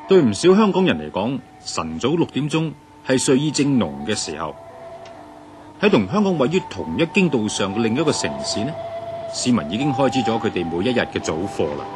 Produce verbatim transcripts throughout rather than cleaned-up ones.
對唔少香港人嚟講，晨早六點鐘係睡意正濃嘅時候。喺同香港位於同一經度上嘅另一個城市呢，市民已經開始咗佢哋每一日嘅早課啦。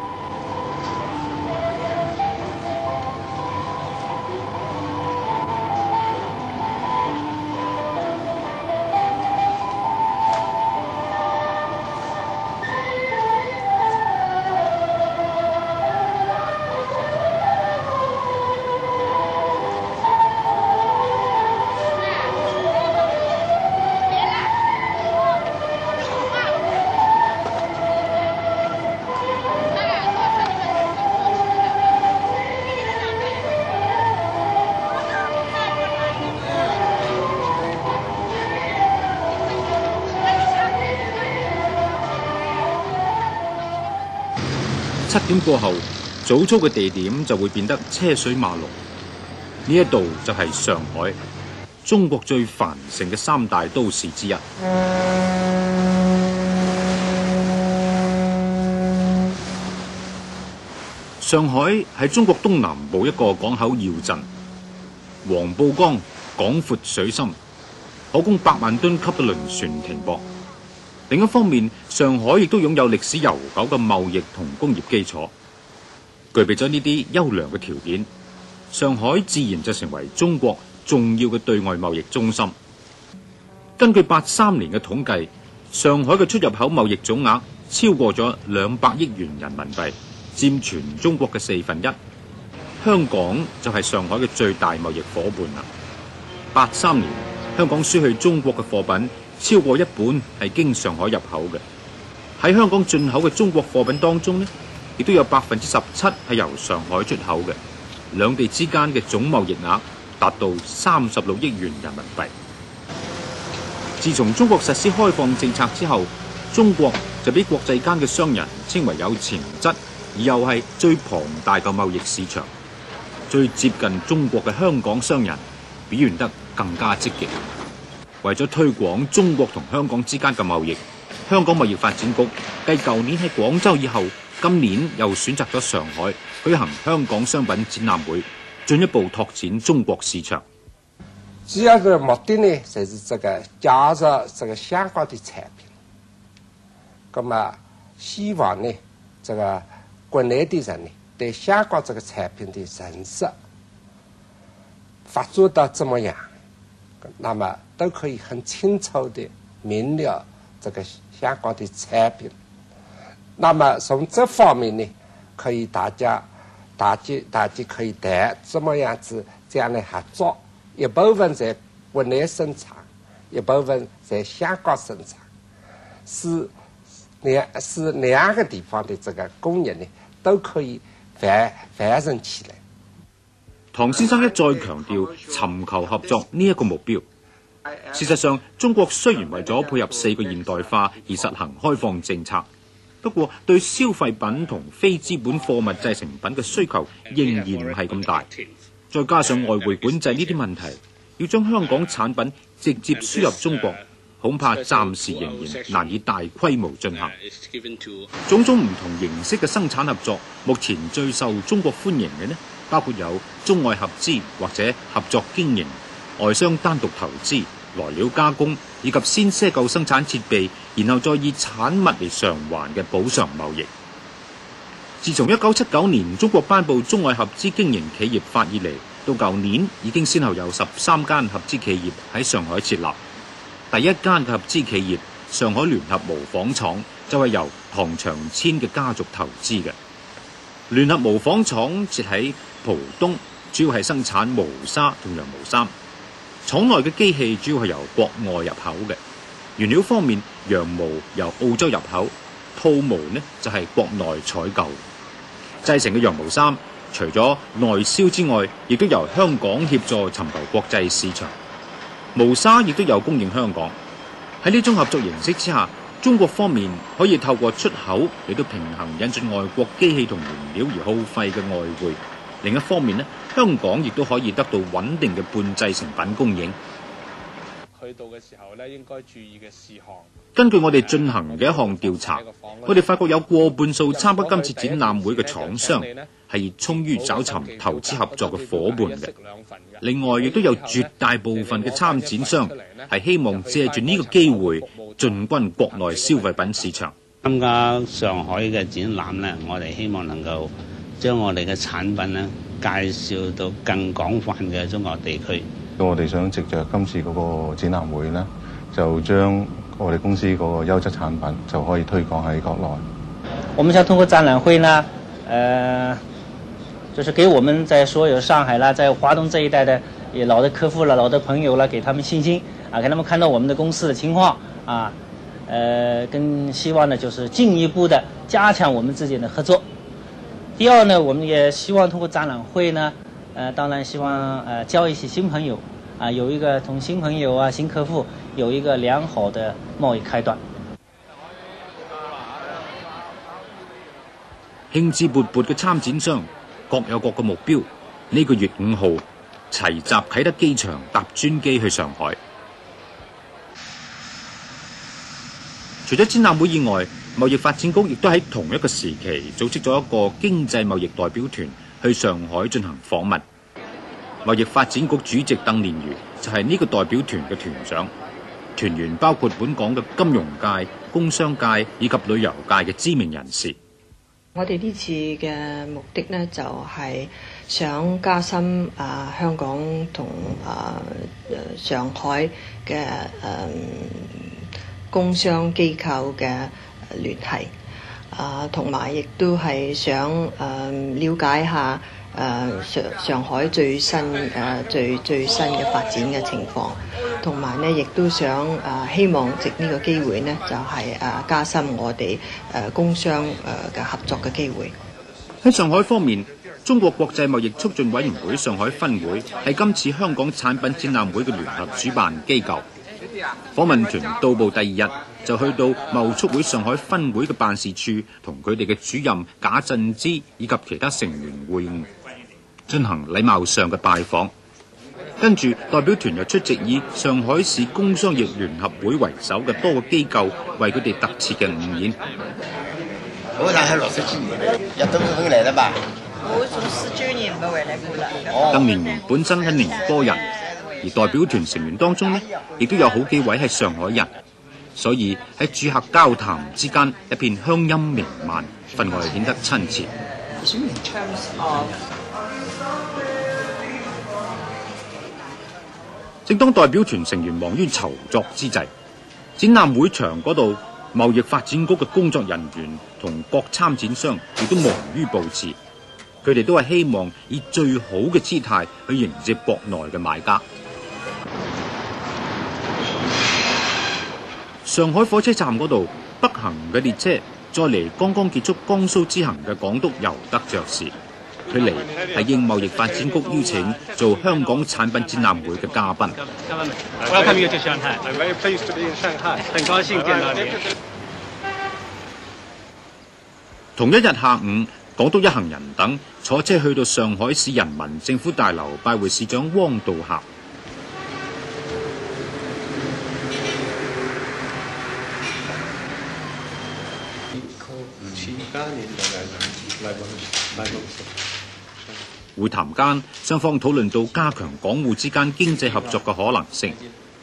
七點過後，早操嘅地點就會變得車水馬龍。呢一度就係上海，中國最繁盛嘅三大都市之一。上海係中國東南部一個港口要鎮，黃浦江廣闊水深，可供百萬噸級嘅輪船停泊。另一方面，上海亦都擁有歷史悠久嘅貿易同工業基礎，具備咗呢啲優良嘅條件，上海自然就成為中國重要嘅對外貿易中心。根據八三年嘅統計，上海嘅出入口貿易總額超過咗兩百億元人民幣，佔全中國嘅四分一。香港就係上海嘅最大貿易夥伴啦。八三年，香港輸去中國嘅貨品超過一半係經上海入口嘅。喺香港進口嘅中國貨品當中呢，亦都有百分之十七係由上海出口嘅。兩地之間嘅總貿易額達到三十六億元人民幣。自從中國實施開放政策之後，中國就俾國際間嘅商人稱為有潛質而又係最龐大嘅貿易市場。最接近中國嘅香港商人表現得更加積極。為咗推廣中國同香港之間嘅貿易，香港貿易發展局繼舊年喺廣州以後，今年又選擇咗上海舉行香港商品展覽會，進一步拓展中國市場。 主要嘅目的呢，就是這個加入這個香港的產品。咁麼希望呢，這個國內的人呢，對香港這個產品的認識發展到怎麼樣，那麼都可以很清楚地明了這個香港的產品。那麼從這方面呢，可以大家大家大家可以談怎麼樣子這樣的合作，一部分在國內生產，一部分在香港生產，是兩是兩個地方的這個工業呢都可以繁繁盛起來。 唐先生一再強調尋求合作呢一個目標。事實上，中國雖然為咗配合四個現代化而實行開放政策，不過對消費品同非資本貨物製成品嘅需求仍然唔係咁大。再加上外匯管制呢啲問題，要將香港產品直接輸入中國，恐怕暫時仍然難以大規模進行。種種唔同形式嘅生產合作，目前最受中國歡迎嘅呢，包括有中外合資或者合作經營、外商單獨投資、來料加工，以及先賒購生產設備，然後再以產物嚟償還嘅補償貿易。自從一九七九年中國頒布中外合資經營企業法以嚟，到舊年已經先後有十三間合資企業喺上海設立。第一間嘅合資企業上海聯合模仿廠就係由唐長千嘅家族投資嘅。聯合模仿廠設喺浦東，主要係生產毛紗同羊毛衫。廠內嘅機器主要係由國外入口嘅。原料方面，羊毛由澳洲入口，兔毛呢就係國內採購。製成嘅羊毛衫除咗內銷之外，亦都由香港協助尋求國際市場。毛紗亦都有供應香港。喺呢種合作形式之下，中國方面可以透過出口嚟到平衡引進外國機器同原料而耗費嘅外匯。另一方面呢，香港亦都可以得到穩定嘅半製成品供應。 去到嘅時候咧，應該注意嘅事項。 根據我哋進行嘅一項調查，我哋發覺有過半數參加今次展覽會嘅廠商係熱衷於找尋投資合作嘅伙伴嘅。另外，亦都有絕大部分嘅參展商係希望借住呢個機會進軍國內消費品市場。 參加上海嘅展覽呢，我哋希望能夠將我哋嘅產品呢介紹到更廣泛嘅中國地區。 我哋想藉着今次嗰個展覽會呢，就將我哋公司嗰個優質產品就可以推廣喺國內。 我們想通過展覽會呢，呃，就是給我們在所有上海啦，在華東這一帶的也老的客戶啦、老的朋友啦，給他們信心啊，給他們看到我們的公司的情況啊。呃，更希望呢，就是進一步的加強我們之間的合作。第二呢，我們也希望通過展覽會呢，呃，當然希望呃交一些新朋友，啊，有一個同新朋友啊、新客戶有一個良好的貿易開端。 興致勃勃嘅參展商各有各嘅目標。呢、這個月五號，齊集啟德機場搭專機去上海。除咗展覽會以外，貿易發展局亦都喺同一個時期組織咗一個經濟貿易代表團去上海進行訪問。貿易發展局主席鄧蓮如就係呢個代表團嘅團長，團員包括本港嘅金融界、工商界以及旅遊界嘅知名人士。 我哋呢次嘅目的呢，就係想加深啊香港同啊上海嘅誒工商機構嘅聯繫，啊同埋亦都係想誒了解下誒上上海最新誒最最新嘅發展嘅情況，同埋呢亦都想誒希望藉呢個機會呢，就係誒加深我哋誒工商誒嘅合作嘅機會。 喺上海方面，中國國際貿易促進委員會上海分會係今次香港產品展覽會嘅聯合主辦機構。訪問團到埗第二日就去到貿促會上海分會嘅辦事處，同佢哋嘅主任賈振之以及其他成員會晤，進行禮貌上嘅拜訪。跟住代表團又出席以上海市工商業聯合會為首嘅多個機構為佢哋特設嘅午宴。 我上海六十幾年，也都是回來的吧？ 我從四九年冇回來過啦。 鄧蓮如本身係寧波人，而代表團成員當中呢，亦都有好幾位係上海人，所以喺主客交談之間，一片鄉音彌漫，分外顯得親切。正當代表團成員忙於籌作之際，展覽會場嗰度，貿易發展局嘅工作人員同各參展商亦都忙於佈置，佢哋都係希望以最好嘅姿態去迎接國內嘅買家。上海火車站嗰度，北行嘅列車再嚟剛剛結束江蘇之行嘅港督尤德爵士，佢嚟係應貿易發展局邀請做香港產品展覽會嘅嘉賓。 我要看呢個就上海，很高興見到你。 同一日下午，港督一行人等坐車去到上海市人民政府大樓拜會市長汪道涵。會談間，雙方討論到加強港滬之間經濟合作嘅可能性。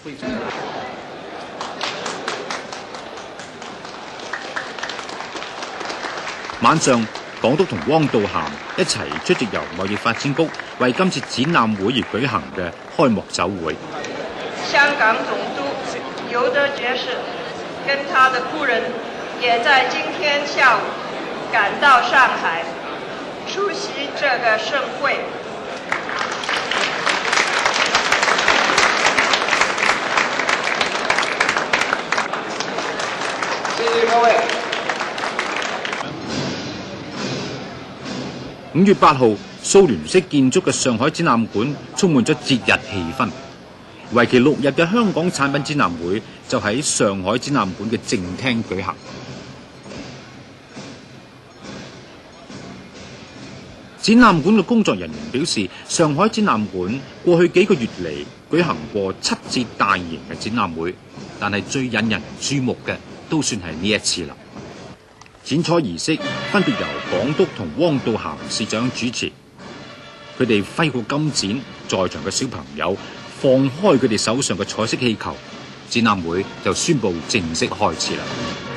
晚上，港督同汪道涵一齊出席由貿易發展局為今次展覽會而舉行嘅開幕酒會。 香港總督尤德爵士跟他的夫人也在今天下午趕到上海出席這個盛會。 謝謝各位。 五月八號，蘇聯式建築嘅上海展覽館充滿咗節日氣氛。為期六日嘅香港產品展覽會就喺上海展覽館嘅正廳舉行。展覽館嘅工作人員表示，上海展覽館過去幾個月嚟舉行過七次大型嘅展覽會，但係最引人注目嘅都算係呢一次啦。 剪彩儀式分別由港督同汪道涵市長主持，佢哋揮過金剪，在場嘅小朋友放開佢哋手上嘅彩色氣球，展覽會就宣布正式開始啦。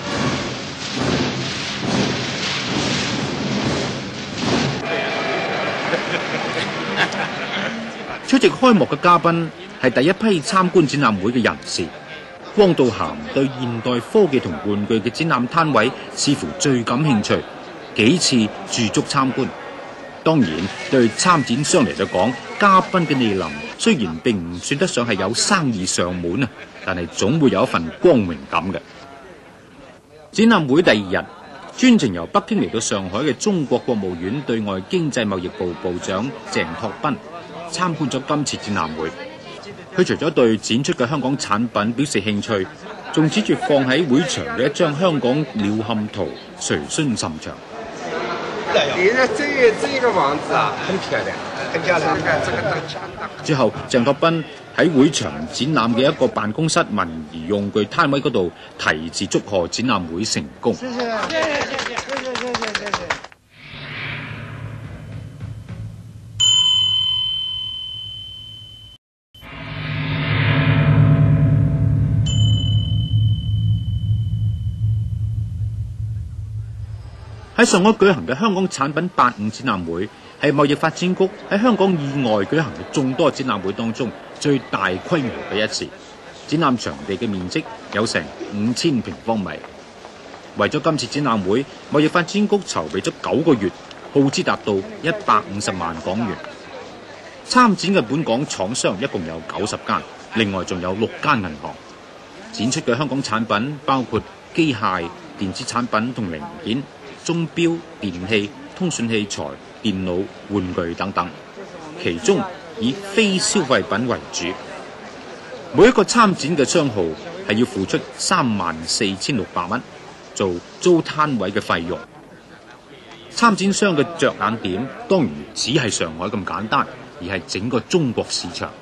出席開幕嘅嘉賓係第一批參觀展覽會嘅人士。汪道涵對現代科技同玩具嘅展覽攤位似乎最感興趣，幾次駐足參觀。當然，對參展商嚟到講，嘉賓嘅蒞臨雖然並唔算得上係有生意上門啊，但係總會有一份光榮感嘅。展覽會第二日，專程由北京嚟到上海嘅中國國務院對外經濟貿易部部長鄭拓斌參觀咗今次展覽會。佢除咗對展出嘅香港產品表示興趣，仲指住放喺會場嘅一張香港鳥瞰圖，隨身甚長。 你呢？這這個網子啊，很漂亮，很漂亮。這個之後，鄭拓斌喺會場展覽嘅一個辦公室文儀用具攤位嗰度題字祝賀展覽會成功。謝謝，謝謝，謝謝，謝謝，謝謝。喺上海舉行嘅香港產品八五展覽會，係貿易發展局喺香港以外舉行嘅眾多展覽會當中最大規模嘅一次。展覽場地嘅面積有成五千平方米。為咗今次展覽會，貿易發展局籌備咗九個月，耗資達到一百五十萬港元。參展嘅本港廠商一共有九十間，另外仲有六間銀行。展出嘅香港產品包括機械、電子產品同零件、鐘錶、電器、通訊器材、電腦、玩具等等，其中以非消費品為主。每一個參展嘅商號係要付出三萬四千六百蚊做租攤位嘅費用。參展商嘅着眼點當然只係上海咁簡單，而係整個中國市場。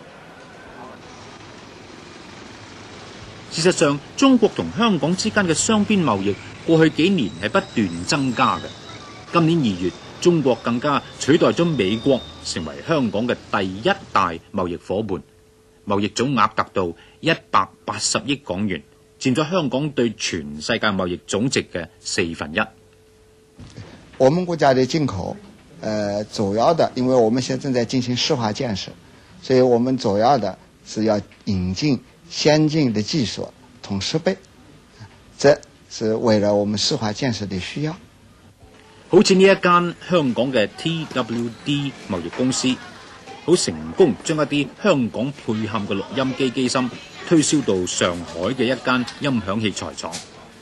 事實上，中國同香港之間嘅雙邊貿易過去幾年係不斷增加嘅。今年二月，中國更加取代咗美國成為香港嘅第一大貿易夥伴，貿易總額達到一百八十億港元，佔咗香港對全世界貿易總值嘅四分一。 我們國家的進口，呃，主要的，因為我們現在正在進行市化建設，所以我們主要的是要引進先進的技術同設備，這是為了我們市化建設的需要。 好似呢一間香港嘅 T W D 貿易公司，好成功將一啲香港配嵌嘅錄音機機芯推銷到上海嘅一間音響器材廠。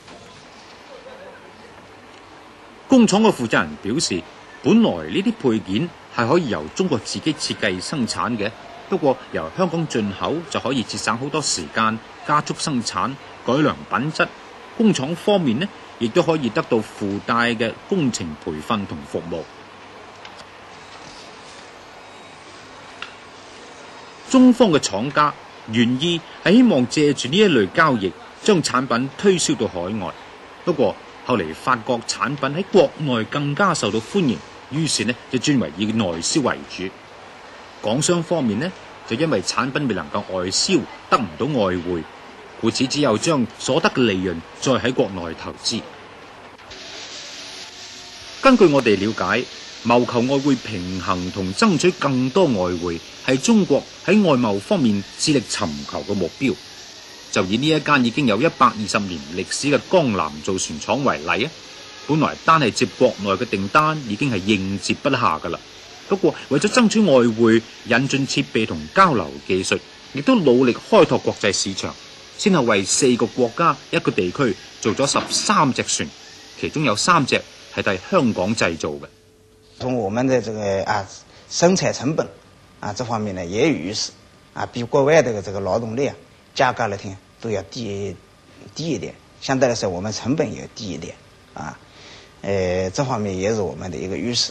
工廠嘅負責人表示，本來呢啲配件係可以由中國自己設計生產嘅，不過由香港進口就可以節省好多時間，加速生產，改良品質。工廠方面呢，亦都可以得到附帶嘅工程培訓同服務。中方嘅廠家原意係希望借住呢一類交易，將產品推銷到海外。不過後嚟發覺產品喺國內更加受到歡迎，於是呢就轉為以內銷為主。港商方面呢，就因為產品未能夠外銷，得唔到外匯，故此只有將所得嘅利潤再喺國內投資。根據我哋了解，謀求外匯平衡同爭取更多外匯係中國喺外貿方面致力尋求嘅目標。就以呢一間已經有一百二十年歷史嘅江南造船廠為例啊，本來單係接國內嘅訂單已經係應接不暇噶啦。不過為咗爭取外匯，引進設備同交流技術，亦都努力開拓國際市場，先後為四個國家一個地區做咗十三隻船，其中有三隻係喺香港製造嘅。 從我們的這個啊生產成本啊這方面呢，也有優勢啊，比國外的這個勞動力啊價格來聽都要低低一點，相對來說我們成本也低一點啊，呃這方面也是我們的一個優勢。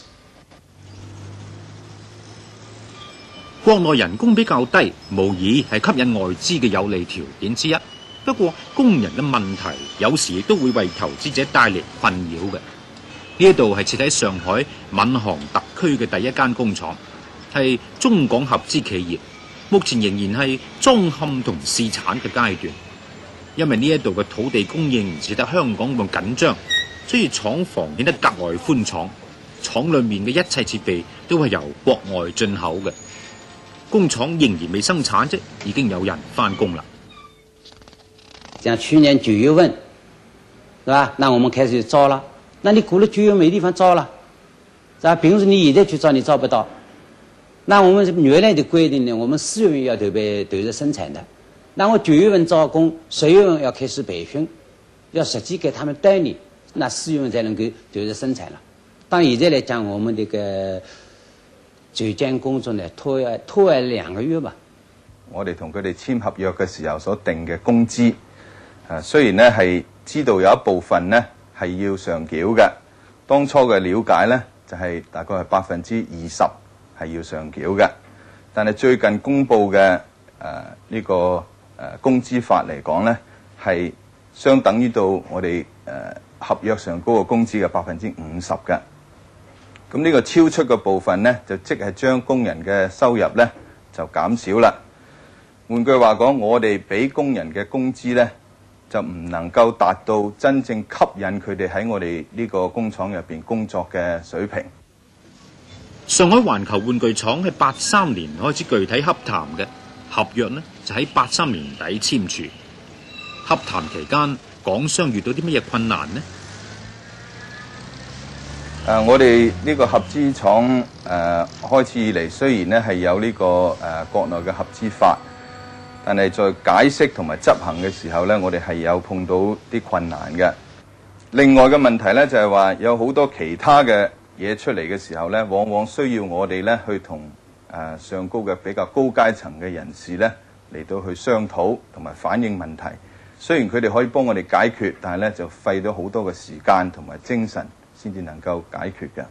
國內人工比較低，無疑係吸引外資嘅有利條件之一。 不過工人嘅問題有時亦都會為投資者帶嚟困擾嘅。呢一度係設喺上海閔行特區嘅第一間工廠，係中港合資企業，目前仍然係裝嵌同試產嘅階段。因為呢一度嘅土地供應唔似得香港咁緊張，所以廠房顯得格外寬敞。廠裏面嘅一切設備都係由國外進口嘅。工廠仍然未生產啫，已經有人返工啦。 像去年九月份，是吧？那我們開始招了。那你過了九月沒地方招了，是吧？比如說你現在去招，你招不到。那我們原來的規定呢，我們四月份要投備投入生產的。那我九月份招工，十月份要開始培訓，要實際給他們帶領，那四月份才能夠投入生產了。但現在來講，我們這個組建工作呢，拖要拖要兩個月吧。 我哋同佢哋簽合約嘅時候所定嘅工資，誒雖然咧係知道有一部分咧係要上繳嘅，當初嘅了解咧就係、是、大概係百分之二十係要上繳嘅，但係最近公布嘅誒呢個誒工資法嚟講咧，係相等於到我哋誒合約上高嘅工資嘅百分之五十嘅。咁呢個超出嘅部分咧，就即係將工人嘅收入咧就減少啦。換句話講，我哋俾工人嘅工資咧，就唔能夠達到真正吸引佢哋喺我哋呢個工廠入邊工作嘅水平。 上海環球玩具廠喺八三年開始具體洽談嘅合約呢，就喺八三年底簽署。洽談期間，港商遇到啲乜嘢困難呢？ 誒、呃，我哋呢個合資廠誒、呃、開始以嚟，雖然咧係有呢、這個誒、呃、國內嘅合資法，但係在解釋同埋執行嘅時候咧，我哋係有碰到啲困難嘅。另外嘅問題咧就係、是、話有好多其他嘅嘢出嚟嘅時候咧，往往需要我哋咧去同誒、呃、上高嘅比較高階層嘅人士咧嚟到去商討同埋反映問題。雖然佢哋可以幫我哋解決，但係咧就費咗好多嘅時間同埋精神，先至能夠解決嘅。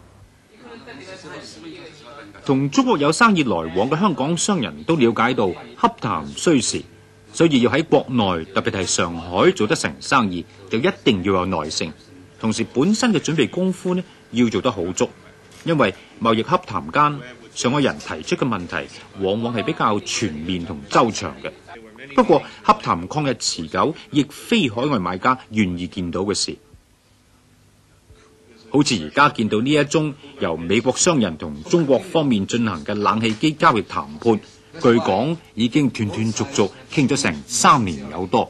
同中國有生意來往嘅香港商人都了解到，洽談需時，所以要喺國內，特別係上海做得成生意，就一定要有耐性。同時，本身嘅準備功夫呢，要做得好足，因為貿易洽談間，上海人提出嘅問題，往往係比較全面同周詳嘅。不過，洽談曠日持久，亦非海外買家願意見到嘅事。好似而家見到呢一宗由美國商人同中國方面進行嘅冷氣機交易談判，據講已經斷斷續續傾咗成三年有多。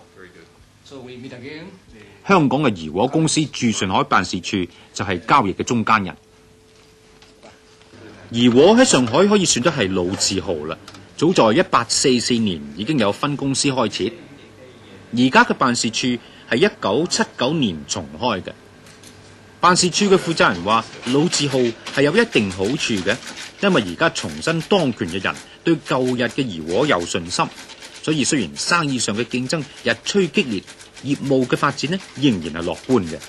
香港嘅怡和公司駐上海辦事處就係交易嘅中間人。怡和喺上海可以算得係老字號啦，早在一八四四年已經有分公司開設，而家嘅辦事處係一九七九年重開嘅。辦事處嘅負責人話：老字號係有一定好處嘅，因為而家重新當權嘅人對舊日嘅怡和有信心，所以雖然生意上嘅競爭日趨激烈，業務嘅發展呢仍然係樂觀嘅。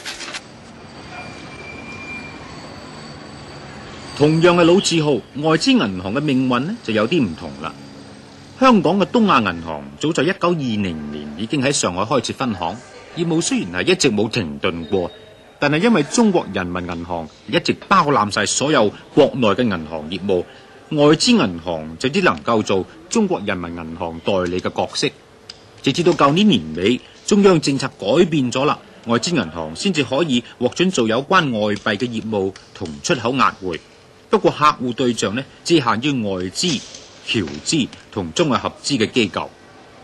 同樣係老字號，外資銀行嘅命運呢就有啲唔同啦。香港嘅東亞銀行早在一九二零年已經喺上海開設分行，業務雖然係一直冇停頓過。但係因為中國人民銀行一直包攬晒所有國內嘅銀行業務，外資銀行就只能夠做中國人民銀行代理嘅角色。直至到舊年年尾，中央政策改變咗啦，外資銀行先至可以獲准做有關外幣嘅業務同出口押匯。不過客戶對象呢，只限於外資、僑資同中外合資嘅機構。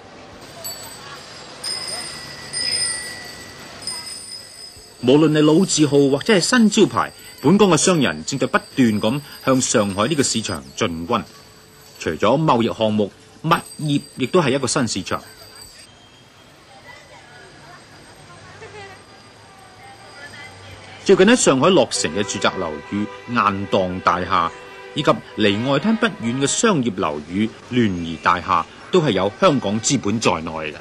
無論係老字號或者係新招牌，本港嘅商人正在不斷咁向上海呢個市場進軍。除咗貿易項目，物業亦都係一個新市場。最近喺上海落成嘅住宅樓宇雁蕩大廈，以及離外灘不遠嘅商業樓宇聯誼大廈，都係有香港資本在內嘅。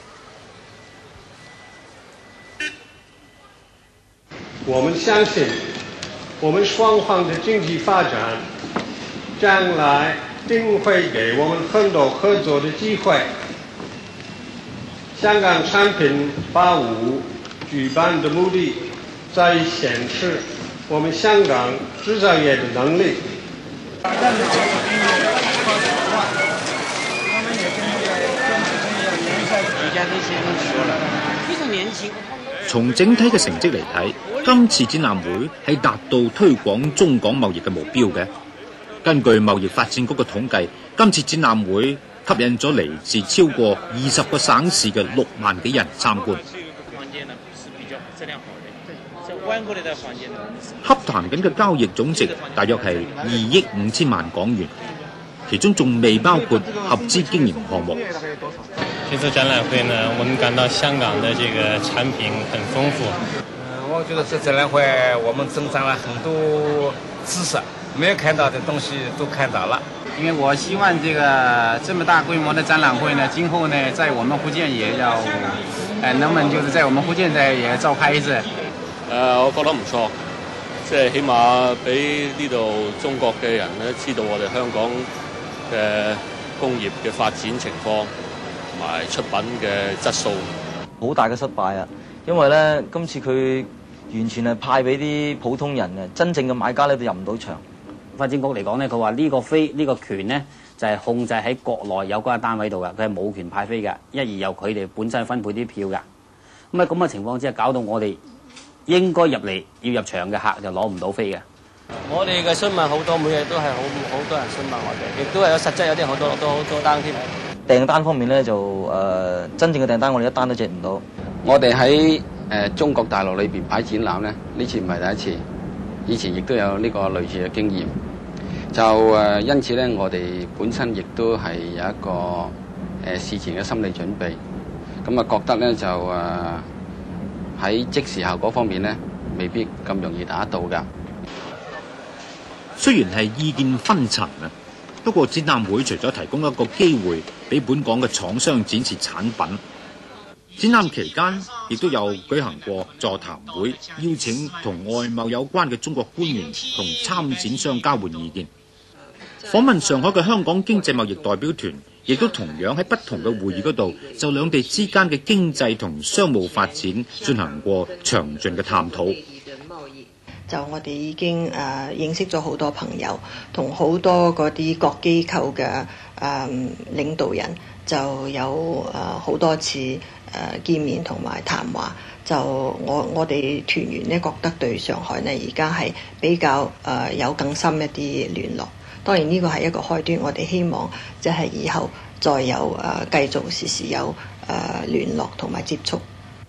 我們相信，我們雙方的經濟發展將來定會給我們很多合作的機會。 香港產品八五舉辦的目的，在於顯示我們香港製造業的能力。 從整體嘅成績嚟睇，今次展覽會係達到推廣中港貿易嘅目標嘅。根據貿易發展局嘅統計，今次展覽會吸引咗嚟自超過二十個省市嘅六萬幾人參觀。洽談緊嘅交易總值大約係二億五千萬港元，其中仲未包括合資經營項目。 這次展覽會呢，我們感到香港的這個產品很豐富。 嗯，我覺得這展覽會我們增長了很多知識，沒有看到的東西都看到了。 因為我希望這個這麼大規模的展覽會呢，今後呢，在我們福建也要，呃，能不能就是在我們福建呢也召開一次？ 誒、呃，我覺得唔錯，即係起碼俾呢度中國嘅人咧知道我哋香港嘅工業嘅發展情況。同埋出品嘅質素， 好大嘅失敗啊！因為咧，今次佢完全係派俾啲普通人嘅，真正嘅買家咧都入唔到場。 發展局嚟講咧，佢話呢個飛呢、呢個權咧就係、是、控制喺國內有關嘅單位度㗎，佢係冇權派飛㗎，一而由佢哋本身分配啲票㗎。咁喺咁嘅情況之下，搞到我哋應該入嚟要入場嘅客就攞唔到飛嘅。 我哋嘅詢問好多，每日都係好好多人詢問我哋，亦都係有實質有啲好多都好多單添。 訂單方面咧就誒、呃、真正嘅訂單我哋一單都接唔到。 我哋喺誒中國大陸裏邊擺展覽咧，呢次唔係第一次，以前亦都有呢個類似嘅經驗。就誒、呃、因此咧，我哋本身亦都係有一個誒、呃、事前嘅心理準備。咁啊覺得咧就誒喺、呃、即時效果方面咧，未必咁容易打得到㗎。 雖然係意見紛陳啊。不過展覽會除咗提供一個機會俾本港嘅廠商展示產品，展覽期間亦都有舉行過座談會，邀請同外貿有關嘅中國官員同參展商交換意見。訪問上海嘅香港經濟貿易代表團，亦都同樣喺不同嘅會議嗰度就兩地之間嘅經濟同商務發展進行過詳盡嘅探討。 就我哋已經誒、呃、認識咗好多朋友，同好多嗰啲各機構嘅誒、呃、領導人就有誒好、呃、多次誒、呃、見面同埋談話。就我我哋團員呢覺得對上海呢而家係比較誒、呃、有更深一啲聯絡。當然呢個係一個開端，我哋希望即係以後再有誒、呃、繼續時時有誒、呃、聯絡同埋接觸。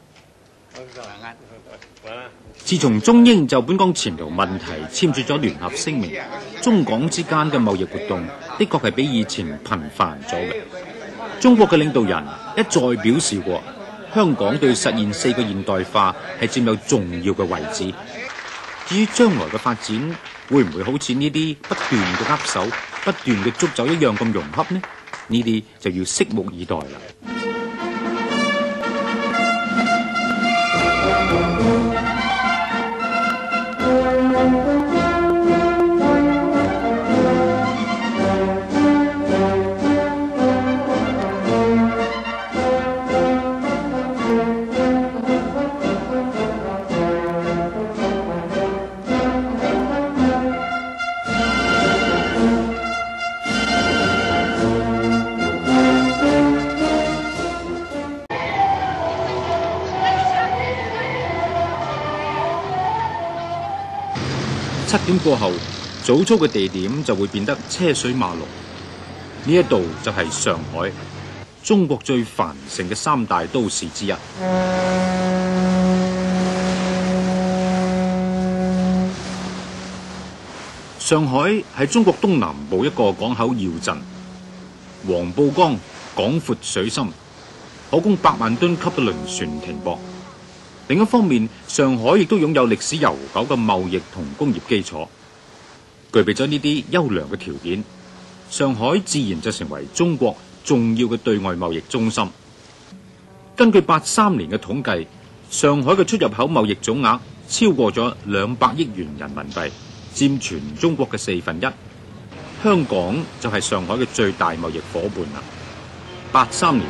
自從中英就本港前途問題簽署咗聯合聲明，中港之間嘅貿易活動的確係比以前頻繁咗嘅。中國嘅領導人一再表示過，香港對實現四個現代化係佔有重要嘅位置。至於將來嘅發展會唔會好似呢啲不斷嘅握手、不斷嘅捉走一樣咁融洽呢？呢啲就要拭目以待啦。七點過後，早操嘅地點就會變得車水馬龍。呢一度就係上海，中國最繁盛嘅三大都市之一。上海係中國東南部一個港口要鎮，黃浦江廣闊水深，可供百萬噸級嘅輪船停泊。另一方面，上海亦都擁有歷史悠久嘅貿易同工業基礎，具備咗呢啲優良嘅條件，上海自然就成為中國重要嘅對外貿易中心。根據八三年嘅統計，上海嘅出入口貿易總額超過咗兩百億元人民幣，佔全中國嘅四分一。香港就係上海嘅最大貿易夥伴啦。八三年，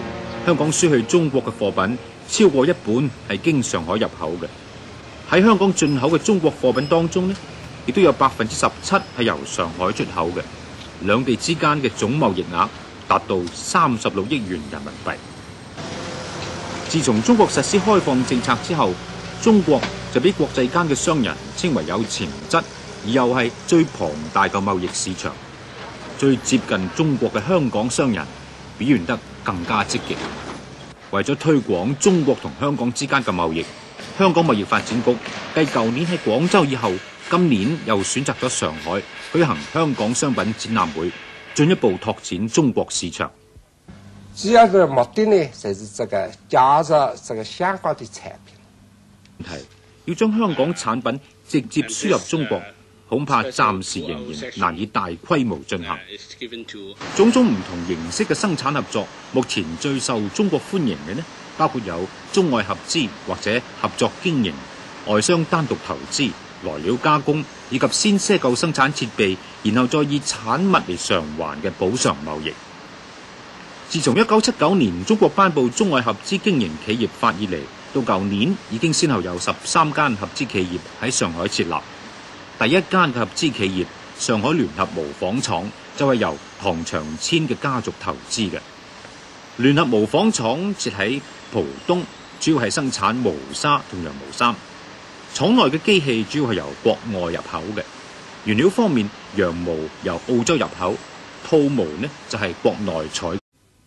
香港輸去中國嘅貨品超過一半係經上海入口嘅。喺香港進口嘅中國貨品當中呢，亦都有百分之十七係由上海出口嘅。兩地之間嘅總貿易額達到三十六億元人民幣。自從中國實施開放政策之後，中國就俾國際間嘅商人稱為有潛質，而又係最龐大嘅貿易市場。最接近中國嘅香港商人表現得更加積極。為咗推廣中國同香港之間嘅貿易，香港貿易發展局繼舊年喺廣州以後，今年又選擇咗上海舉行香港商品展覽會，進一步拓展中國市場。 主要嘅目的呢，就是這個加入這個香港的產品。 係要將香港產品直接輸入中國，恐怕暫時仍然難以大規模進行。種種唔同形式嘅生產合作，目前最受中國歡迎嘅呢，包括有中外合資或者合作經營、外商單獨投資、來料加工，以及先賒購生產設備，然後再以產物嚟償還嘅補償貿易。自從一九七九年中國頒布中外合資經營企業法以嚟，到舊年已經先後有十三間合資企業喺上海設立。第一間嘅合資企業上海聯合模仿廠就係由唐長千嘅家族投資嘅。聯合模仿廠設喺浦東，主要係生產毛紗同羊毛衫。廠內嘅機器主要係由國外入口嘅。原料方面，羊毛由澳洲入口，兔毛呢就係國內採。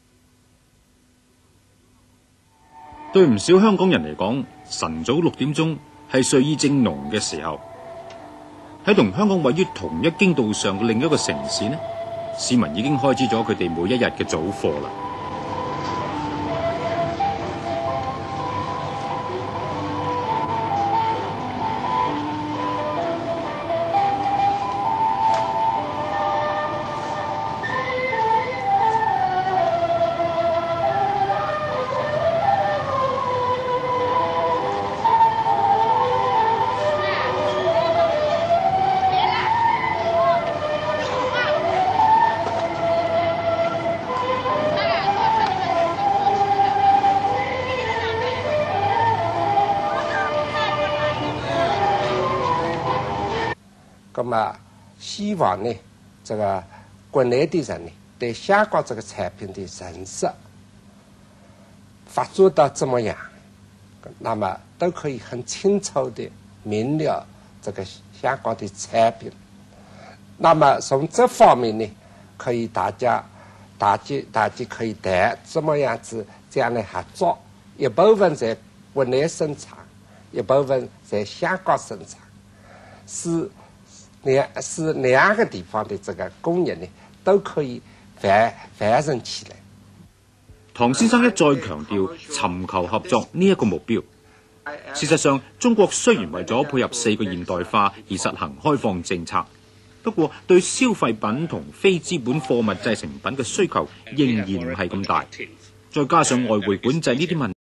對唔少香港人嚟講，晨早六點鐘係睡意正濃嘅時候。喺同香港位於同一經度上嘅另一個城市呢，市民已經開始咗佢哋每一日嘅早課啦。 咁麼希望呢，這個國內的人呢，對香港這個產品的認識發展到怎麼樣，那麼都可以很清楚的明了這個香港的產品。那麼從這方面呢，可以大家大家大家可以談怎麼樣子這樣的合作，一部分在國內生產，一部分在香港生產，是兩是兩個地方的這個工業呢，都可以繁繁盛起來。 唐先生一再強調尋求合作呢一個目標。事實上，中國雖然為咗配合四個現代化而實行開放政策，不過對消費品同非資本貨物製成品嘅需求仍然唔係咁大，再加上外匯管制呢啲問題。